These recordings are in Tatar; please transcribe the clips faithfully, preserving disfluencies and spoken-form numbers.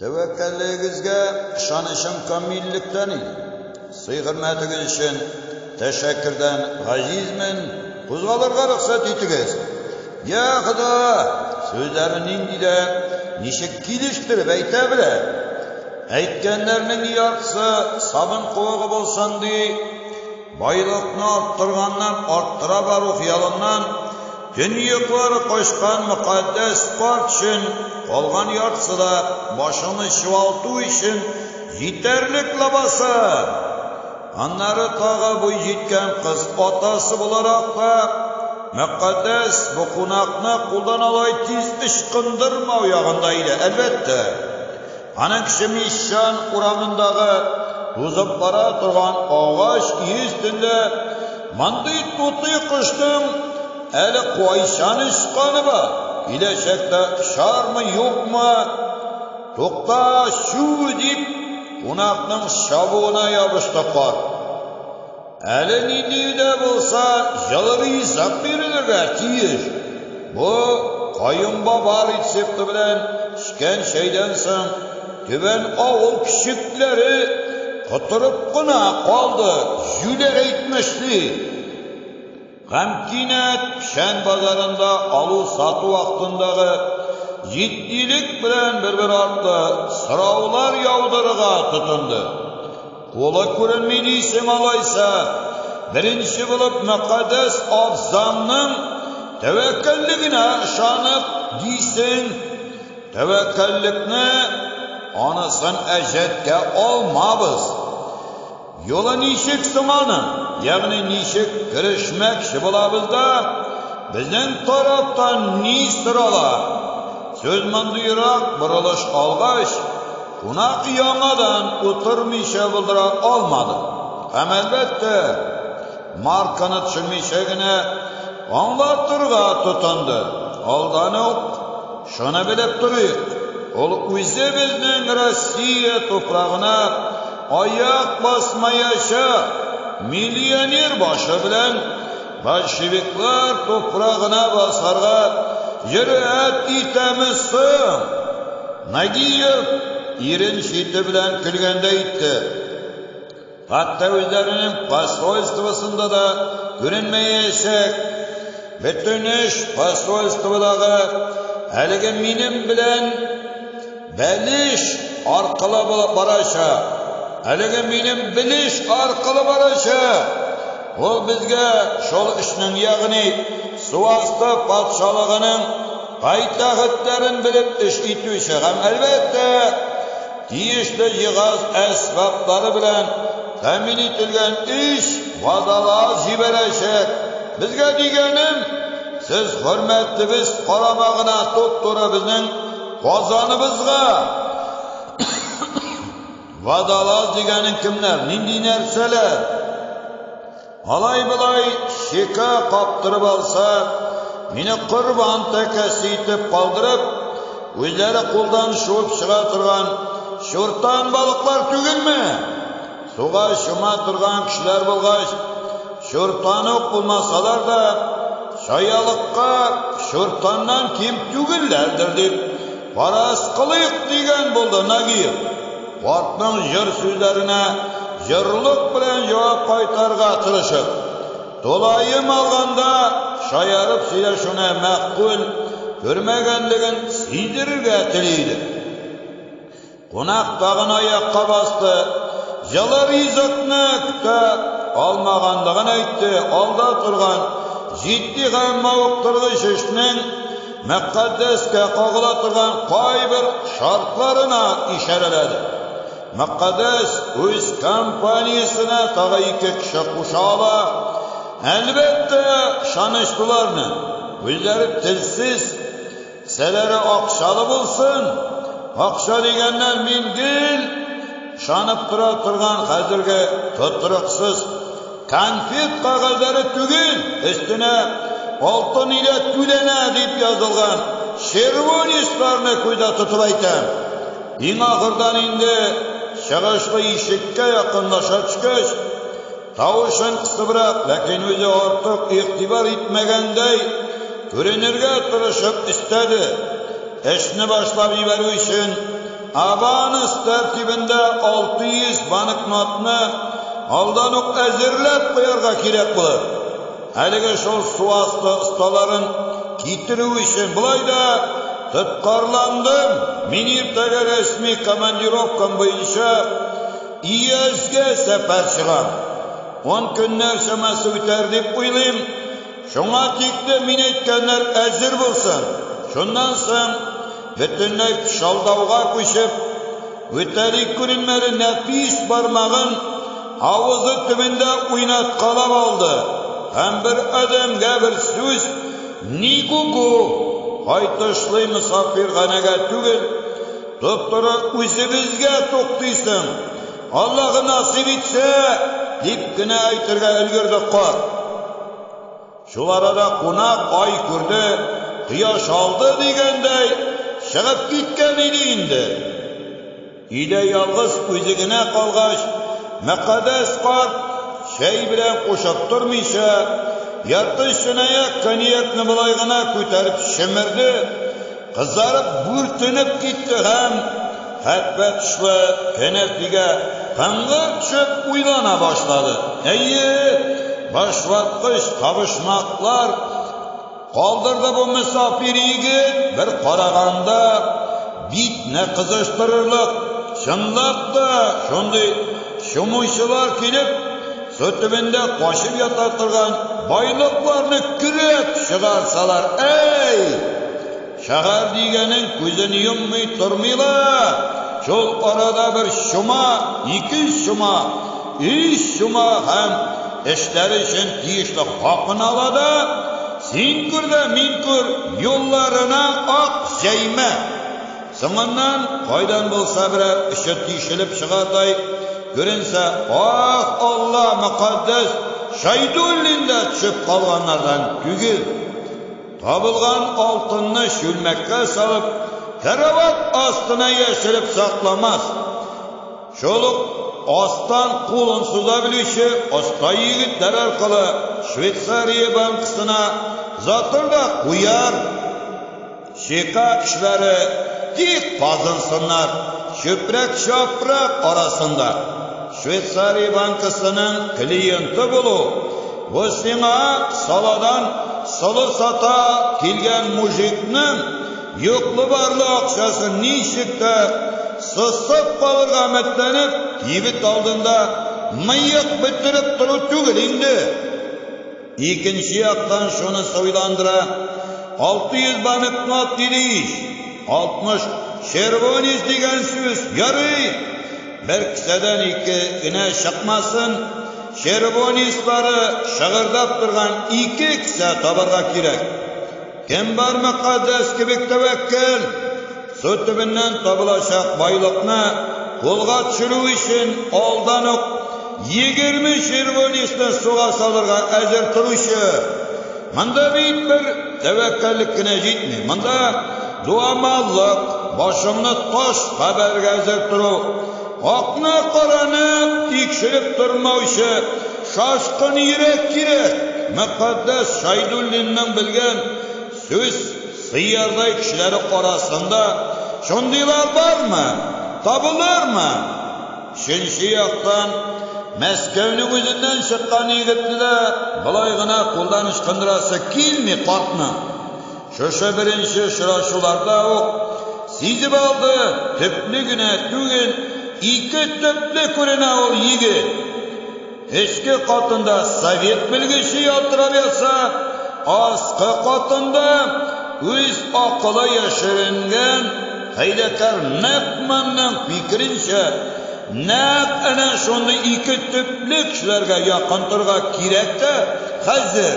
Tevekkelligizge işanışım kamillikten idi. Sığ-hürmetiniz için teşekkürden gazizmin, kuzgalırga ruhsat etigiz. Ya Xudo, sözlerini indide nişik kiliştirip ayta bile. Aytganlarning yarısı sabın qo'g'i bo'lsin dey, boyliqni orttirgandan orttira baru xiyolidan dunyoqlari qo'shgan muqaddas sport uchun qolgan yarısida boshini shivoltuv uchun yetarlik labasa. Anları tağa bu yetken kız otası bularak da muqaddas bu qunaqni qo'ldan olay tiz ishqindirma uyog'indaydi elbette. Ana kishi Mishon uramındagi to'zib bora turgan og'ash üstünde manday tuti qishdim eli qo'yishanish-qani bor. Kelajakda sharmi yo'qmi? To'xta shu deb qunaqning shabuna yopishdi qor. Eli nidide bo'lsa yalır izak berilirga tiyish. Bu qoyunbaba retsepti bilan ishgan shaydan so'ng Tüben avul kişikleri tuturup qına qaldı, yüler etmişti. Gamkinet Pişen bazarında alu satı vaxtındağı ciddilik bilen bir-bir arttı, sıravlar yavdırığa tutundu. Qo'li ko'rinmaydi isem alaysa, birinchi bo'lib muqaddas afzamning tavakkalligine ishonib deysin. Tavakkallikni Anasın əcəddə olmabız. Yola nişik sımanı, yani nişik görüşmek şıbılabız da, bizden taraftan nistir ola. Söz mandıyırak bırılış algaç, kunak yamadan oturmayışa bildirə olmadı. Hem elbette, markanı çılmışağına anlattırga tutundu. Aldan ok, şunu bilip duruyor. Ol o'zi bizning Rossiya to'prog'ina oyoq bosmayasha millioner boshi bilan bolsheviklar to'prog'ina bosarga jur'at etamizsin. Nagiyev irin shiti bilan kulganda aytdi. Hatta o'zlarining posolstvosida da ko'rinmayashak butun ish posolstvodagi haligi menim bilan Beliş arqıla barasha. Haligi menim bilish arqıla barasha. Ol bizga şol ishning ya'ni Suvasta podsholig'ining paytaxtlarini bilib ish etuvchi ham albatta tegishli jihaz asboblari bilan ta'min etilgan ish va'dalar jibarashak. Bizga deganim, siz hurmatli biz qaramog'ina to'p-to'ra bizning Qozonimizga va'dalar deganing kimlar? Nindi narsalar? Alay bilay sheka qoptirib olsa, meni qurbon takasi etib qoldirib, o'zlari qo'ldan sho'p chiqa turgan sho'rtan baliqlar tugilmi? Suga shuma turgan kishilar bo'lg'ach, sho'rtani bo'lmasalar da shoyalikqa sho'rtandan kim tugillardir deb Paras qılık degan bo'ldi Nagiyev. Ortning jir so'zlarine jirlik bilan javob qaytarga tirishib, dolayım olganda shayarib shuni ma'qul ko'rmaganligin siydirga tilaydi. Qo'noq tag'in oyoqqa bosdi, jalar rizqni kuta olmaganligini aytdi. Olda turgan jiddiy ham mavqtirg'ish ishning muqaddasga qo'g'ila turgan qo'y bir shartlarına isharaladi. Muqaddas o'z kompaniyasini tag'a ikki kishi qo'shaba albatta ishonishdilarni. O'zlari tilsiz, salari oqshali bo'lsin. Oqsha degandan mingil ishonib tura turgan hozirgi to'tiriqsiz konfet qog'ozlari tugul üstüne oltin ile tülene deb yozilgan shervonistlarni ko'zda tutib aytam. Eng oxirdan endi shag'ashli eshikka yaqinlasha chiqish tavushin qisibroq, lekin o'zi ortiq e'tibor etmaganday ko'rinirga tirishib istadi. Ishni boshlab yuborish uchun avans tartibinde altı yüz banknotni aldan uq әзерләп qo'yarga kerak bo'ladi. Haliga şol suasti ustaların kitiruv için bulayda tutqarlandım. Men ertaga resmi komandirovkam bo'yicha I S ga safar chiqam. on kunlar chamasi o'tar deb o'ylayman. Şoňa tekde men aytganlar әзер bo'lsin. Şundan so'ng butunlay shaldavga ko'chib, o'talik ko'rinmari nafis barmag'in ovozi tubida o'ynatqalab oldi. Hem bir odamga bir so'z nigugu qaytishli musofirxonaga tugil, doktora o'zimizga to'xtaysan. Alloh nasib etsa debgina aytirga ulgurdi qor. Shu arada qo'noq oy ko'rdi, quyosh oldi deganday chiqib ketgan edi endi. Uyda yolg'iz o'zigina qolg'ach, muqaddas qor shay bilan qo'shib turmisha, yatishinaga konyakni bilaygina ko'tarib shimirdi. Qizarib burtinib ketdi ham hatbatishli kanafiga qang'ir tushib o'ylana boshladi. Ayyi, boshvatqish qavishmoqlar qoldirdi bu musofir yigit. Bir qaraganda bitni qizishtirirlik shunlabda shunday shumuychilar kelib so'tibinda qo'shib yota turgan boyliqlarni kirib chiqarsalar, ey shahar deganing ko'zini yummay turmaylar. Şol arada bir şuma, iki şuma, üç şuma hem işleri için tiyişli hakkını aladı. Sen kur da min kur yollarına ak şeyme. Sonundan kaydan bulsa birer işi tiyişilip çıkartay. Görünse ah Allah mukaddes Şaydullin'de çıp kalganlardan tügül. Tabılgan altınını şülmekke salıp karavat astına yaşırıp saklamaz. Şoluk astan kulun suzabilişi asta yigitler arkalı Şveysariya bankasına zatırda kuyar. Şika işleri dik pazınsınlar. Şöprek şaprak arasında. Şveysariya bankasının kliyenti bulu. Bu sina saladan salı sata kilgen mujiknin yoklu barlı akşası nişikte sısıp kalırga metlenip yibit aldığında mıyık bitirip duru tügül indi. İkinci yaktan şunu soylandıra altı yüz banknot dediyiş, altmış şervoniz degen söz yarı. Bir kiseden iki güne çıkmasın, şervonizleri şağırdap durgan iki kise tabarga kirek. Kim var mukaddes kibik tevekkül, sötübünden tabulaşak baylıkna kolga çürü için aldanıp yigirmi şervonizli suğa salırga əzir turuşu. Manda bit bir tevekküllikine jitmi. Manda duamallık, başımını taş haberge əzir turu. Akna karanıp tikşirip durmavşı şaşkın yürek kirek. Mukaddes Şaydullin'den bilgen söz sıyarday kişileri arasında şundiler var mı? Tabılar mı? Şinşi yaktan Meskevni gözünden çıkan yigitli de bulaygına kullanış kındırası kilmi kalkma. Şoşa birinci şıraşularda o sizip aldı tüplü güne tügün iki tüplü kuruna ol yigit. Eski katında Sovet bilgisi yatırabiliyorsa asqı katında öz akıla yaşırıngen haydakar nakmanның fikrince nak ana şonda iki tüplü kişilerge yakın turga kirek de hazır.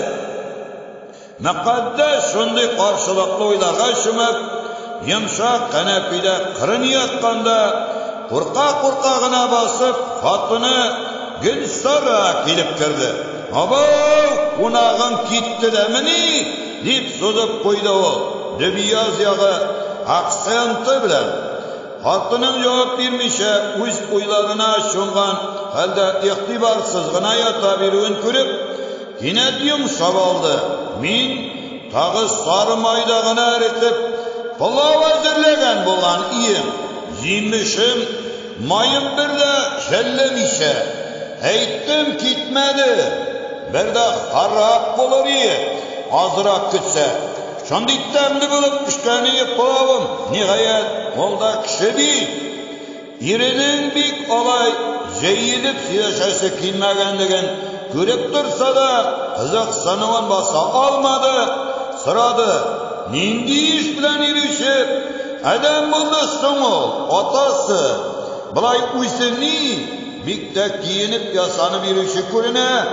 Mukaddes şonda karşılıklı oylarga şümep yumşak kanapide kırın yatkanda kurka kurkagına basıp fatını Gülsara kelip kirdi. Abav, kunağın gitti demini dip sozup koydu o. Debiyaz yağı aksayantı bilen. Hatının cevap vermişe öz oylarına şungan halde iktibarsızgına yata biruğun körüp yine yumşap aldı. Min tağı sarı maydağına eritip pilav hazırlagan bolan iyim. Ziymişim, mayın bir de jellemişe. Eyttim gitmedi. Bir de harap olur iyi. Azırak gitse. Şonda ittemli bulup pişkeni yapalım. Nihayet olda kişi değil. İrinin bir olay zeyilip siyaşası kilmegenliğin görüp dursa da kızık sanıvan basa almadı. Sıradı. Nindi iş bilen irişip adam bulursun o atası. Bulay uysuni bikte giyinip yasanıp irişi körüne.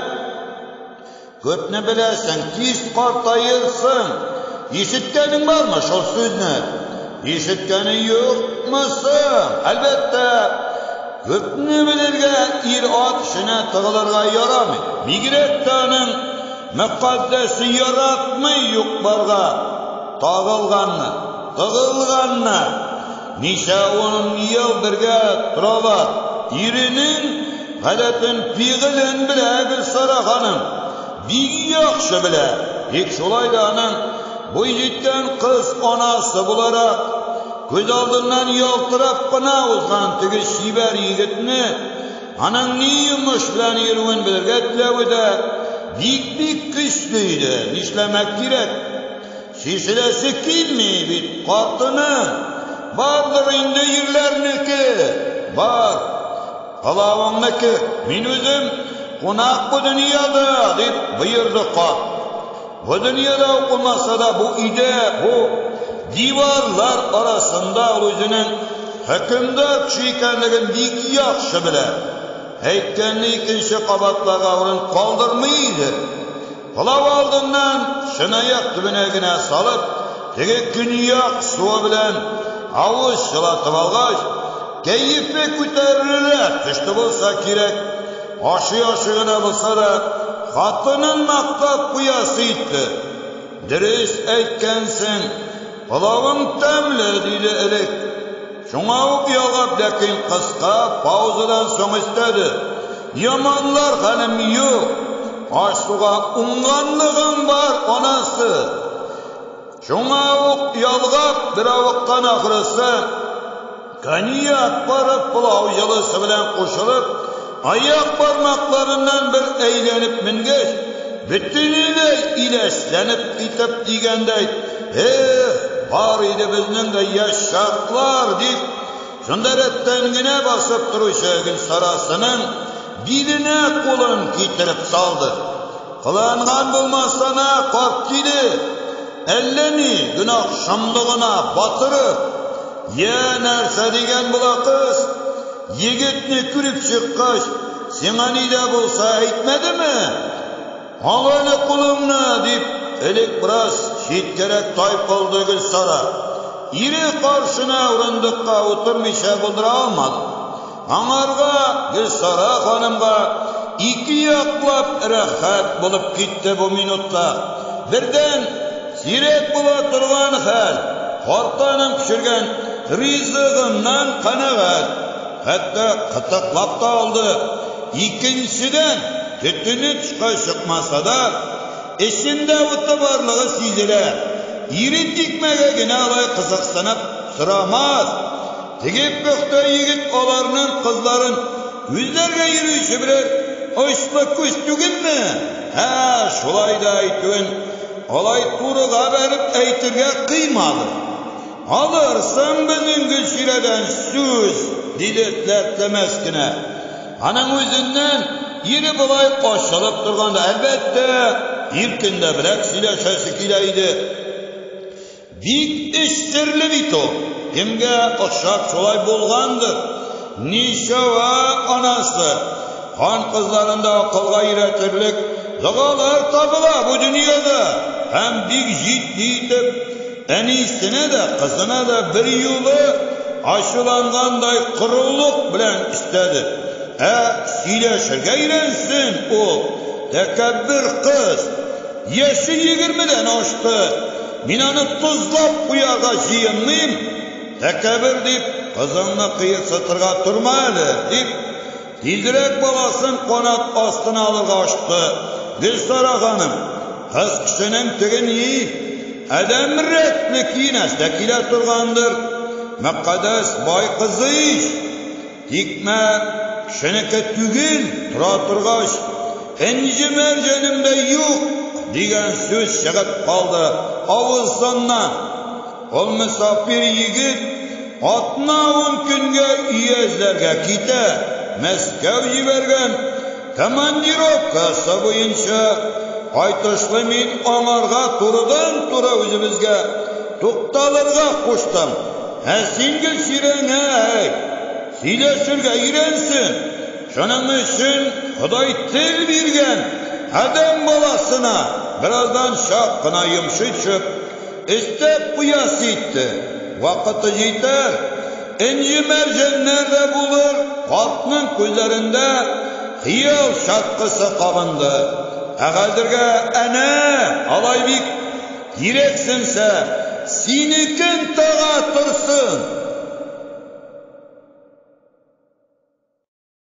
Köpne bilersen tiz kartayılsın. İşitkenin var mı şu sözünü? İşitkenin yok musun? Elbette. Köpne bilirge ir at işine tığılırga yaramı. Migrettanın mükaddesi yaratmı yok barga. Tağılganını, tığılganını. Nişe onun yıl birge turalar. İrinin galetin piğilin bile bir Sara hanım. Bir yakşı bile. İlk şolaydanın bu yitten kız anası bularak göz aldığından yaltırap bana uzgan tüge şiber yigitini anan niymiş bilen yürüvün bilgetlevi de dik dik güçlüydü. Nişlemek gerek. Şişilesi kilmi bit kartını vardır indi yerlerniki var. Kalavannaki min özüm konak bu dünyada deyip buyurdu kart. Bu dünyada okunmasa da bu ide, bu divarlar arasında özünün hükümdar kişiykenliğin dik yakşı bile. Heykenli ikinci kabatlaga orun kaldırmaydı. Kulav aldığından şınayak tübünegine salıp, teki günyak suva bilen avuç şılatıp algaç, keyifle küterilir, tüştü bulsa kirek, aşı aşığına bulsa da, Hatının maktap kuyası itti. Diriş eytkensin, Kulavın temli dedi elek. Şuna up yalgap lakin kıska pauzadan son istedi. Yamanlar hanım yok. Aşsuğa unganlığın var onası. Şuna up yalgap bir avukkan ahırısı. Kaniyat barıp pulavcılısı bilen koşulup ayak parmaklarından bir eğlenip mingeç, bütünüyle ileşlenip gitip digendey, eh, var idi bizning de yaşaklar deyip, şundaretten güne basıp duruşagın sarasının biline kulun getirip saldı. Kılangan bulmasana kork dedi, elleni günah şamlığına batırıp, ya nerse degen bula kız, yigitni kürüp çıkkaş, sana nide bulsa aytmedi mi? Ağalı kulumna deyip, elik biraz şit gerek tayp oldu Gülsara. İri karşına urundıkka oturmayışa buldıra almadı. Anarga Gülsara hanımga iki yaklap rahat bulup gitti bu minutta. Birden sirek bula turgan hal, hortanın pişirgen rizığından kanagat. Hatta kıtıklap da aldı. İkincisinden tütünü çıka çıkmasa da eşinde ıtıbarlığı siziler. İri dikmege gine alay kızıksanıp sıramaz. Tigip kökte yigit olarının kızların yüzlerge yürüyüşü birer hoşluk küstügün mü? Ha şolay da aytügün olay turuğa verip eytirge kıymalı. Alırsın bizim Gülşire'den söz diletletlemeskine. Hanım özünden yeri bulay koşalıp durganda elbette ilkinde bilek sileşesi kileydi. Dik iş sirli bito. Kimge okşap şolay bulgandır. Nişava anası. Han kızlarında akılga iretirlik. Zagalar tabıla bu dünyada. Hem dik ciddi deyip enisine de kızına da bir yolu aşılanganday kırılluk bilen istedi. E sileşirge irensin o tekebbür kız. Yaşı yigirmiden açtı. Minanı tuzlap kuyaga jiyinmeyim. Tekebbür deyip kızını kıyık satırga turmalı deyip dildirek balasın konat astına alırga açtı. Gülsara hanım kız kişinin tügün yiyip adam retlik yines tekile turgandır. Мәкъадәс бай кызы иш. Тикмә кешенеке түгел, тора торгач, энҗе мәрҗәнемдә юк дигән сүз чыгып калды авызыннан. Ул мөсафир егет атна-ун көнгә өйәзләргә китә. Мәскәү җибәргән командировкасы буенча кайтышлы мин аңарга турыдан-туры үзебезгә тукталырга куштым. Ә син Гөлсирәңә әйт, сөйләшергә өйрәнсен. Шуның өчен Ходай тел биргән адәм баласына бераздан чак кына йомшый төшеп, өстәп куясы итте. Вакыты җитәр, энҗе мәрҗәннәр дә булыр. Картның күзләрендә хыял чаткысы кабынды. Ә хәзергә әнә алай бик кирәксенсә, синекен тага торсын.